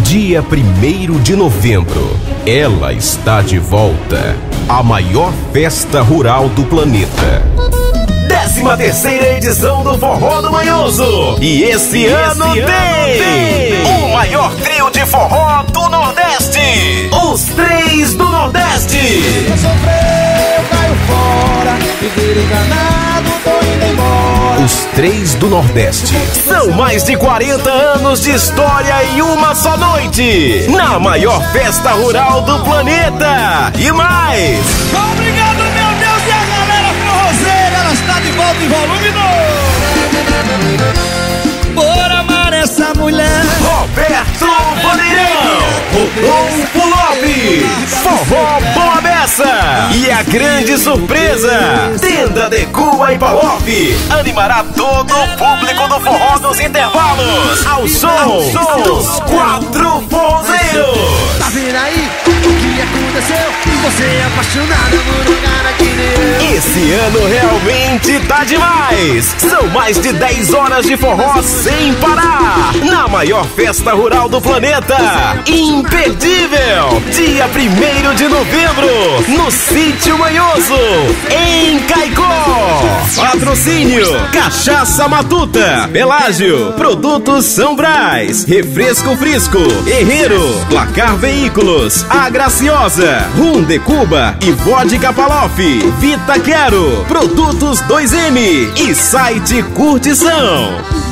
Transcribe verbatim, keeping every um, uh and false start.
Dia primeiro de novembro, ela está de volta. A maior festa rural do planeta. Décima terceira edição do Forró do Manhoso. E esse, e ano, esse tem, ano tem o maior trio de forró do Nordeste. Os Três do Nordeste. Eu sofrer, eu caio fora. Viver enganado, tô indo embora. Os Três do Nordeste. São mais de quarenta anos de história em uma só noite. Na maior festa rural do planeta. E mais. Obrigado, meu Deus, e a galera forrozeira, ela está de volta em volume novo. Por amar essa mulher, Roberto Bandeirão, Rodolfo Lopes, Forró Boa Beça. E a grande surpresa, Tenda de Cuba e Palof animará todo o público do forró nos intervalos, ao som, ao som dos quatro forrozeiros. tá vendo aí o que aconteceu? Você é apaixonada por um cara que nem eu. Esse ano realmente tá demais. São mais de dez horas de forró sem parar. Na maior festa rural do planeta. Imperdível. Dia primeiro de novembro. No Sítio Manhoso, em Caicó. Patrocínio: Cachaça Matuta, Pelágio, Produtos São Brás, Refresco Frisco, Herreiro, Placar Veículos, A Graciosa, Rum de Cuba e Vodka Palof, Vita Quero, Produtos dois M e Site Curtição.